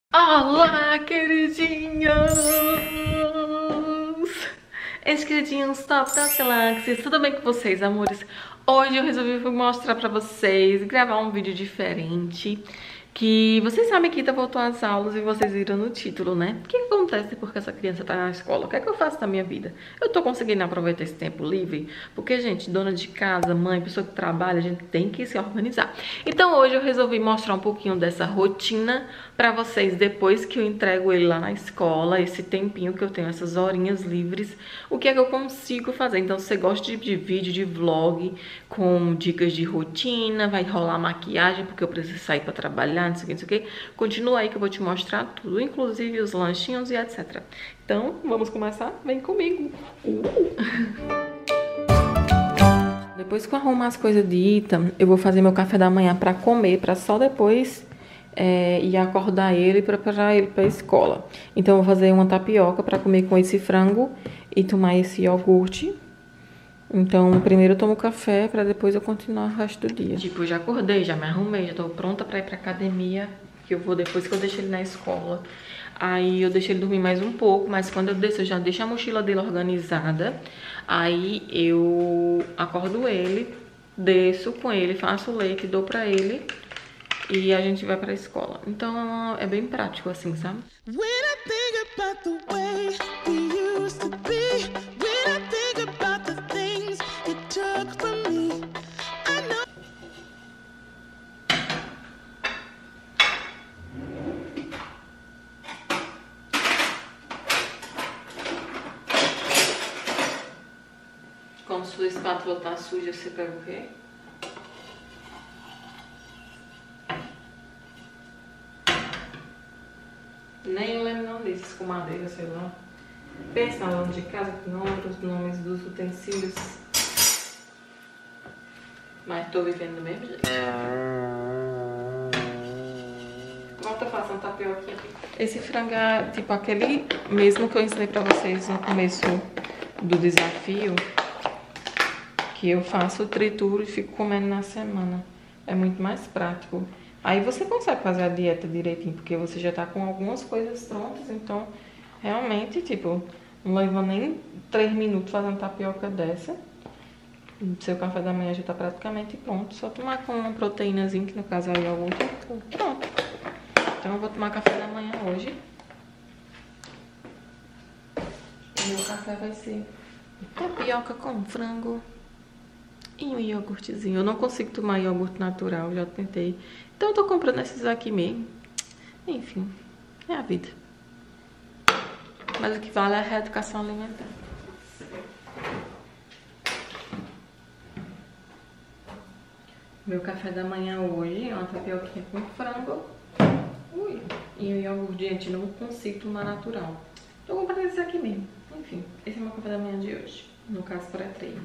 Olá, queridinhos! Ex-queridinhos top das galáxias, tudo bem com vocês, amores? Hoje eu resolvi mostrar pra vocês, gravar um vídeo diferente. Que vocês sabem que Ita voltou às aulas e vocês viram no título, né? O que acontece porque essa criança tá na escola? O que é que eu faço na minha vida? Eu tô conseguindo aproveitar esse tempo livre? Porque, gente, dona de casa, mãe, pessoa que trabalha, a gente tem que se organizar. Então hoje eu resolvi mostrar um pouquinho dessa rotina pra vocês depois que eu entrego ele lá na escola, esse tempinho que eu tenho, essas horinhas livres, o que é que eu consigo fazer. Então se você gosta de vídeo, de vlog, com dicas de rotina, vai rolar maquiagem porque eu preciso sair pra trabalhar, não sei o que, continua aí que eu vou te mostrar tudo, inclusive os lanchinhos e etc. Então, vamos começar? Vem comigo! Depois que eu arrumar as coisas de Ita, eu vou fazer meu café da manhã pra comer, pra só depois ir acordar ele e preparar ele pra escola. Então, eu vou fazer uma tapioca pra comer com esse frango e tomar esse iogurte. Então, primeiro eu tomo café pra depois eu continuar o resto do dia. Tipo, eu já acordei, já me arrumei, já tô pronta pra ir pra academia, que eu vou depois que eu deixo ele na escola. Aí eu deixo ele dormir mais um pouco, mas quando eu desço, eu já deixo a mochila dele organizada. Aí eu acordo ele, desço com ele, faço o leite, dou pra ele e a gente vai pra escola. Então é bem prático assim, sabe? Quando sua espátula tá suja, você pega o quê? Nem eu lembro não desses com madeira, sei lá. Pensa na dona de casa que não lembro os nomes dos utensílios. Mas tô vivendo do mesmo jeito. Volta a fazer um tapioquinha aqui. Esse frango é tipo aquele mesmo que eu ensinei pra vocês no começo do desafio. Que eu faço, trituro e fico comendo na semana. É muito mais prático. Aí você consegue fazer a dieta direitinho, porque você já tá com algumas coisas prontas. Então, realmente, tipo, não leva nem 3 minutos fazendo tapioca dessa. Seu café da manhã já tá praticamente pronto. Só tomar com uma proteínazinha, que no caso é o iogurte, pronto. Então eu vou tomar café da manhã hoje. O meu café vai ser tapioca com frango e um iogurtezinho. Eu não consigo tomar iogurte natural, já tentei. Então eu tô comprando esses aqui mesmo. Enfim, é a vida. Mas o que vale é a reeducação alimentar. Meu café da manhã hoje é uma tapioquinha com frango. Ui, e o iogurte, gente, não consigo tomar natural. Tô comprando esse aqui mesmo. Enfim, esse é o meu café da manhã de hoje. No caso, pré-treino.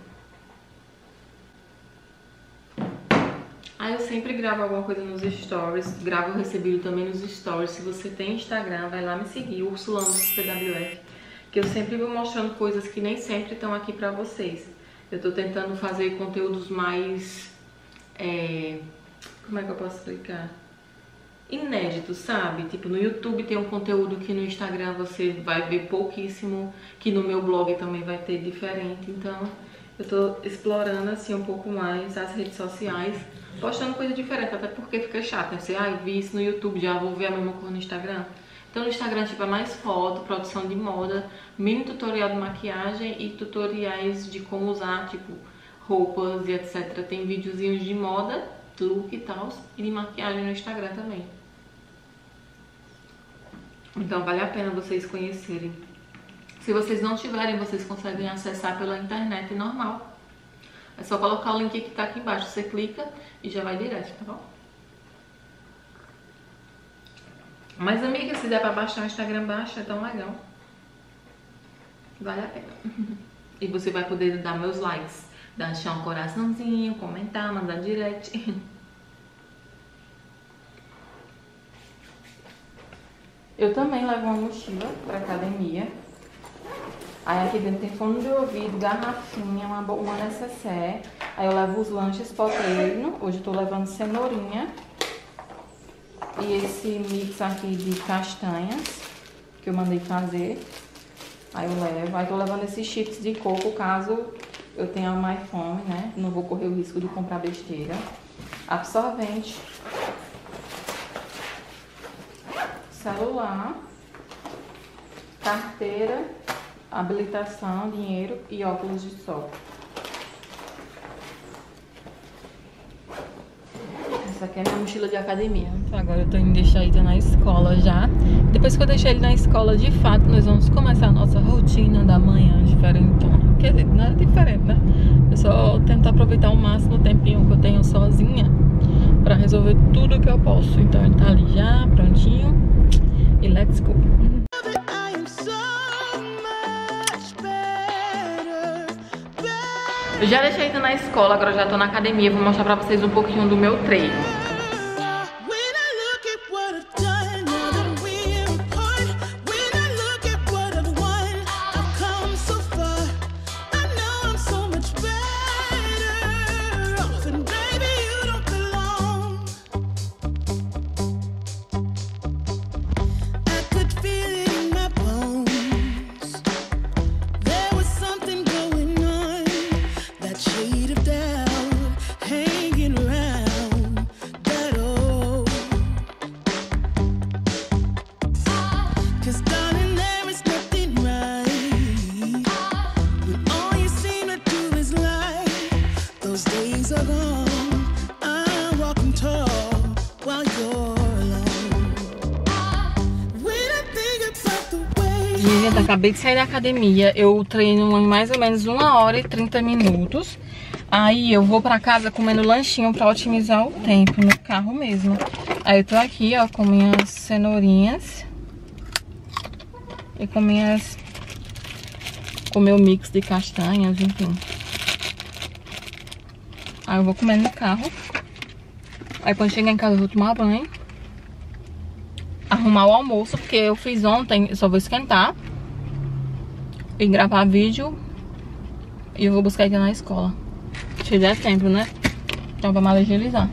Aí eu sempre gravo alguma coisa nos stories, gravo o recebido também nos stories. Se você tem Instagram, vai lá me seguir, Ursulano PWF, que eu sempre vou mostrando coisas que nem sempre estão aqui pra vocês. Eu tô tentando fazer conteúdos mais, como é que eu posso explicar? Inéditos, sabe? Tipo, no YouTube tem um conteúdo que no Instagram você vai ver pouquíssimo, que no meu blog também vai ter diferente. Então, eu tô explorando assim um pouco mais as redes sociais, postando coisa diferente, até porque fica chato, né? Você, eu vi isso no YouTube, já vou ver a mesma coisa no Instagram. Então no Instagram, tipo, é mais foto, produção de moda, mini tutorial de maquiagem e tutoriais de como usar, tipo, roupas e etc. Tem videozinhos de moda, look e tal, e de maquiagem no Instagram também. Então vale a pena vocês conhecerem. Se vocês não tiverem, vocês conseguem acessar pela internet normal. É só colocar o link que tá aqui embaixo. Você clica e já vai direto, tá bom? Mas, amiga, se der pra baixar o Instagram, baixa, é tão legal. Vale a pena. E você vai poder dar meus likes. Deixar um coraçãozinho, comentar, mandar direct. Eu também levo uma mochila pra academia. Aí aqui dentro tem fone de ouvido, garrafinha, uma necessaire. Aí eu levo os lanches proteína. Hoje eu tô levando cenourinha. E esse mix aqui de castanhas, que eu mandei fazer. Aí eu levo. Aí tô levando esses chips de coco, caso eu tenha mais fome, né? Não vou correr o risco de comprar besteira. Absorvente. Celular. Carteira. Habilitação, dinheiro e óculos de sol. Essa aqui é a minha mochila de academia. Agora eu tô indo deixar ele na escola já. Depois que eu deixar ele na escola, de fato, nós vamos começar a nossa rotina da manhã diferentona. Quer dizer, não é diferente, né? Eu só tentar aproveitar ao máximo o tempinho que eu tenho sozinha pra resolver tudo que eu posso. Então ele tá ali já, prontinho. E let's go! Eu já deixei ele na escola, agora eu já tô na academia. Vou mostrar pra vocês um pouquinho do meu treino. Gente, acabei de sair da academia. Eu treino em mais ou menos 1h30. Aí eu vou pra casa comendo lanchinho pra otimizar o tempo no carro mesmo. Aí eu tô aqui, ó, com minhas cenourinhas e com meu mix de castanhas, enfim. Aí eu vou comendo no carro. Aí quando chegar em casa eu vou tomar banho, arrumar o almoço, porque eu fiz ontem, eu só vou esquentar e gravar vídeo. E eu vou buscar ele na escola, se der tempo, né? Então vamos agilizar.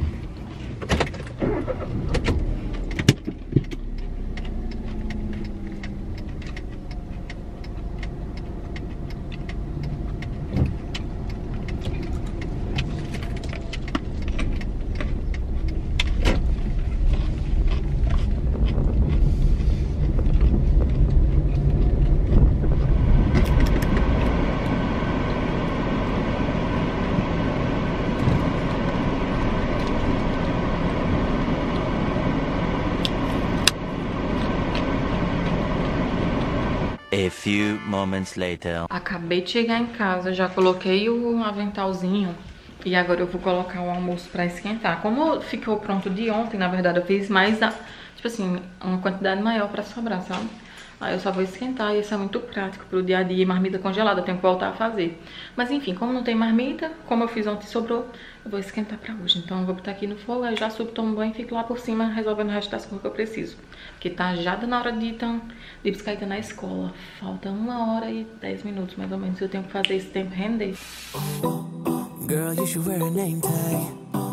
A few moments later. Acabei de chegar em casa, já coloquei o aventalzinho e agora eu vou colocar o almoço pra esquentar. Como ficou pronto de ontem, na verdade eu fiz mais, tipo assim, uma quantidade maior pra sobrar, sabe? Aí eu só vou esquentar e isso é muito prático pro dia a dia. Marmita congelada, eu tenho que voltar a fazer. Mas enfim, como não tem marmita, como eu fiz ontem e sobrou, eu vou esquentar pra hoje. Então eu vou botar aqui no fogo, aí já subo, tomo banho e fico lá por cima resolvendo o resto das coisas que eu preciso. Porque tá já dando a hora de buscar ele na escola. Falta 1h10 mais ou menos. Eu tenho que fazer esse tempo render. Girl, you should wear a name tag.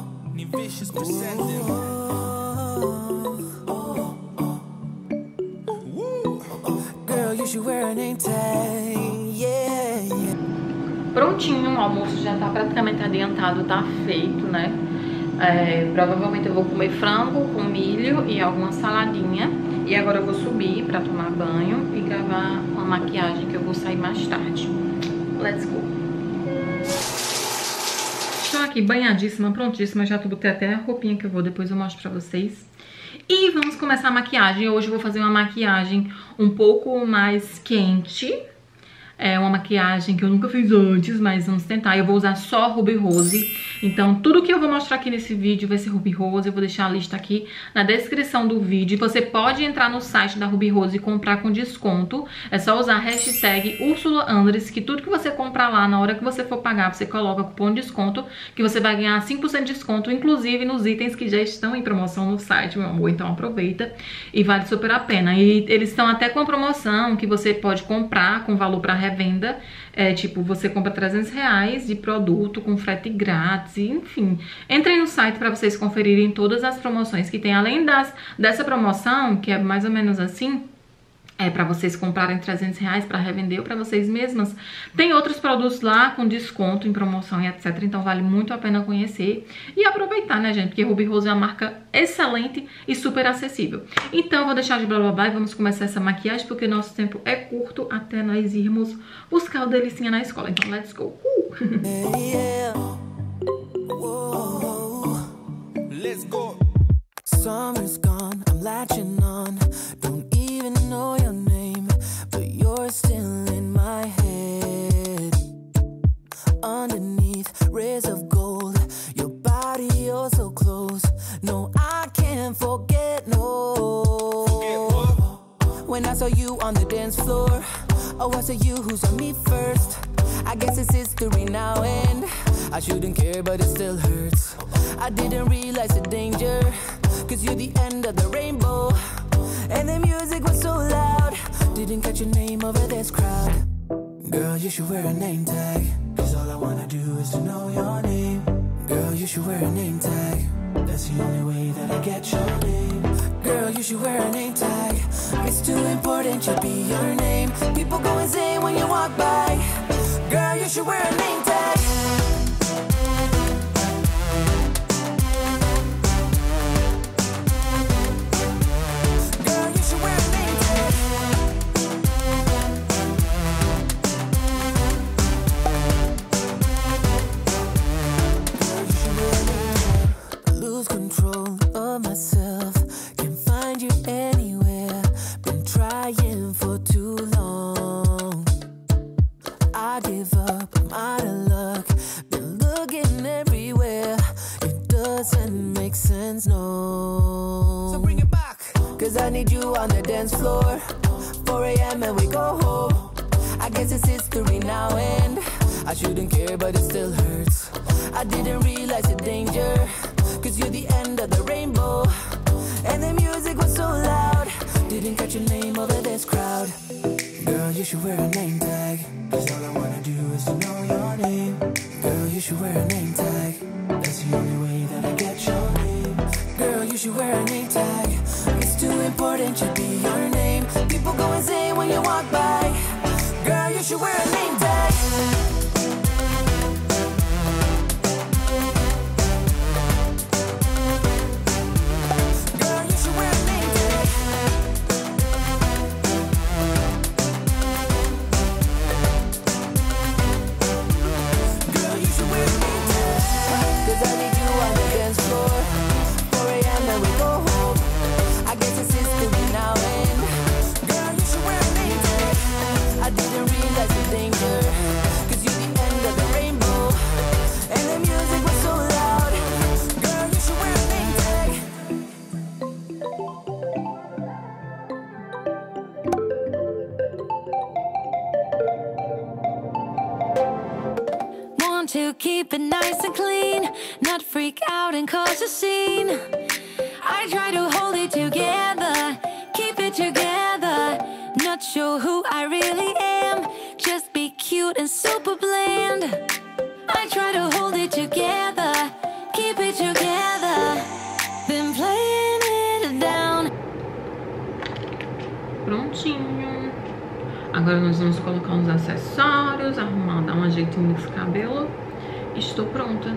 Girl, you should wear a name tag. Yeah, yeah. Prontinho, o almoço já tá praticamente adiantado, tá feito, né? Provavelmente eu vou comer frango com milho e alguma saladinha. E agora eu vou subir pra tomar banho e gravar uma maquiagem que eu vou sair mais tarde. Let's go! Estou aqui banhadíssima, prontíssima. Já botei até a roupinha que eu vou, depois eu mostro pra vocês. E vamos começar a maquiagem. Hoje eu vou fazer uma maquiagem um pouco mais quente. É uma maquiagem que eu nunca fiz antes, mas vamos tentar. Eu vou usar só Ruby Rose. Então tudo que eu vou mostrar aqui nesse vídeo vai ser Ruby Rose. Eu vou deixar a lista aqui na descrição do vídeo. Você pode entrar no site da Ruby Rose e comprar com desconto. É só usar a hashtag UrsulaAndres, que tudo que você comprar lá, na hora que você for pagar, você coloca cupom de desconto, que você vai ganhar 5% de desconto, inclusive nos itens que já estão em promoção no site, meu amor. Então aproveita e vale super a pena. E eles estão até com a promoção que você pode comprar com valor para revenda. Tipo, você compra R$300 de produto com frete grátis, enfim. Entrem no site para vocês conferirem todas as promoções que tem, além dessa promoção, que é mais ou menos assim. Para vocês comprarem R$300 para revender ou para vocês mesmas. Tem outros produtos lá com desconto em promoção e etc. Então vale muito a pena conhecer e aproveitar, né, gente? Porque Ruby Rose é uma marca excelente e super acessível. Então eu vou deixar de blá blá blá e vamos começar essa maquiagem, porque o nosso tempo é curto até nós irmos buscar o Delicinha na escola. Então let's go! Yeah. Whoa. Let's go. Summer's gone, I'm latching on. Don't even know your name, but you're still in my head. Underneath rays of gold, your body oh so close. No, I can't forget, no. When I saw you on the dance floor, oh, I saw you who saw me first. I guess it's history now and I shouldn't care, but it still hurts. I didn't realize the danger, 'cause you're the end of the rainbow. And the music was so loud, didn't catch your name over this crowd. Girl, you should wear a name tag, 'cause all I wanna do is to know your name. Girl, you should wear a name tag, that's the only way that I get your name. Girl, you should wear a name tag, it's too important to be your name. People go insane when you walk by. Girl, you should wear a name tag. Girl, you should wear a name tag. Girl, you should wear a name tag. Lose control of myself, can't find you anywhere. Been trying for too long. I give up, I'm out of luck. Been looking everywhere, it doesn't make sense, no. So bring it back, 'cause I need you on the dance floor. 4 a.m. and we go home. I guess it's history now and I shouldn't care, but it still hurts. I didn't realize the danger, 'cause you're the end of the rainbow. And the music was so loud, didn't catch your name over this crowd. Girl, you should wear a name tag, 'cause all I wanna do is to know your name. Girl, you should wear a name tag, that's the only way that I get your name. Girl, you should wear a name tag, it's too important to be your name. People go insane when you walk by. Girl, you should wear a name tag. Girl, you should wear a name tag. Girl, you should wear a name tag. 'Cause I need you on the dance floor. 4 a.m. and we go home. I guess it's history now and girl, you should wear a name tag. I didn't realize the danger, 'cause you're the end of the rainbow. And the music was so loud. Girl, you should wear a name tag. Want to keep it nice and clean, not freak out and cause a scene. I try to hold it together, keep it together. Not sure who I really am, just be cute and super bland. I try to hold it together, keep it together. Been playing it down. Prontinho. Agora nós vamos colocar uns acessórios, arrumar, dar um ajeitinho nesse cabelo. Estou pronta.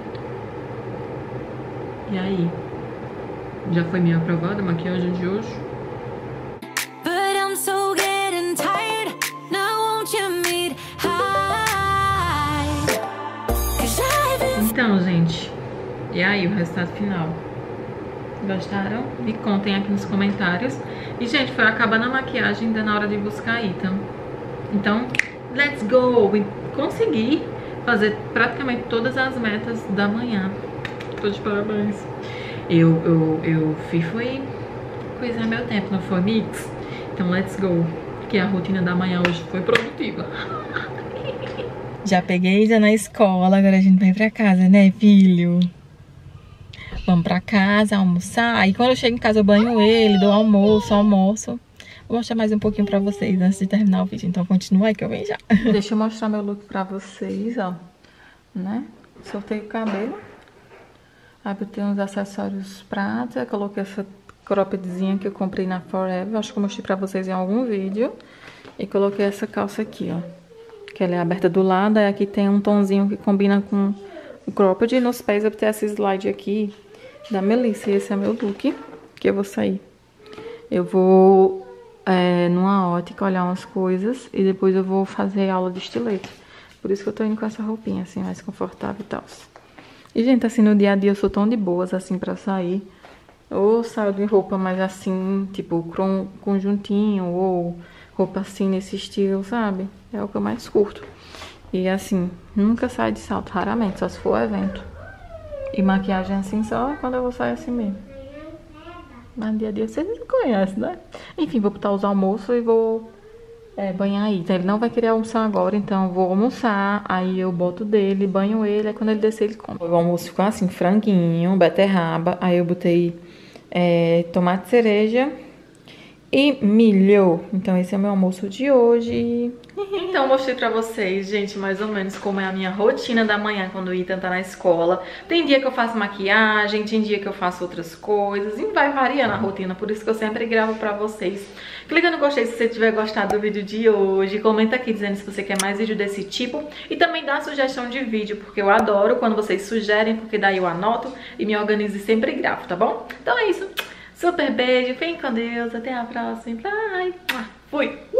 E aí? Já foi minha aprovada a maquiagem de hoje? But I'm so getting tired. Now won't you meet high? 'Cause I've been Então, gente, e aí o resultado final? Gostaram? Me contem aqui nos comentários. E, gente, foi acabando a maquiagem ainda na hora de buscar a Ethan. Então, let's go! E consegui fazer praticamente todas as metas da manhã. Tô de parabéns. Eu fiz foi coisar meu tempo, não foi, mix? Então, let's go! Que a rotina da manhã hoje foi produtiva. Já peguei já na escola, agora a gente vai pra casa, né, filho? Vamos pra casa almoçar. Aí quando eu chego em casa eu banho ele, dou almoço. Vou mostrar mais um pouquinho pra vocês antes de terminar o vídeo. Então continua aí que eu venho já. Deixa eu mostrar meu look pra vocês, ó. Né? Soltei o cabelo. Aí botei uns acessórios prata. Coloquei essa croppedzinha que eu comprei na Forever. Acho que eu mostrei pra vocês em algum vídeo. E coloquei essa calça aqui, ó. Que ela é aberta do lado. Aí aqui tem um tonzinho que combina com o cropped. E nos pés eu botei essa slide aqui da Melissa. E esse é meu look que eu vou sair. Eu vou numa ótica olhar umas coisas. E depois eu vou fazer aula de estilete. Por isso que eu tô indo com essa roupinha assim, mais confortável e tal. E, gente, assim, no dia a dia eu sou tão de boas, assim, pra sair. Ou saio de roupa mais assim, tipo, conjuntinho, ou roupa assim, nesse estilo, sabe? É o que eu mais curto. E, assim, nunca saio de salto, raramente, só se for evento. E maquiagem assim, só quando eu vou sair assim mesmo. Mas no dia a dia vocês não conhecem, né? Enfim, vou botar os almoços e vou banhar aí. Então, ele não vai querer almoçar agora, então eu vou almoçar. Aí eu boto dele, banho ele, aí quando ele descer ele come. O almoço ficou assim, franguinho, beterraba. Aí eu botei tomate cereja e milho. Então esse é o meu almoço de hoje. Então eu mostrei pra vocês, gente, mais ou menos como é a minha rotina da manhã quando o Ethan tá na escola. Tem dia que eu faço maquiagem, tem dia que eu faço outras coisas, e vai variando a rotina, por isso que eu sempre gravo pra vocês. Clica no gostei se você tiver gostado do vídeo de hoje, comenta aqui dizendo se você quer mais vídeo desse tipo, e também dá sugestão de vídeo, porque eu adoro quando vocês sugerem, porque daí eu anoto e me organizo e sempre gravo, tá bom? Então é isso, super beijo, fiquem com Deus, até a próxima, bye, fui!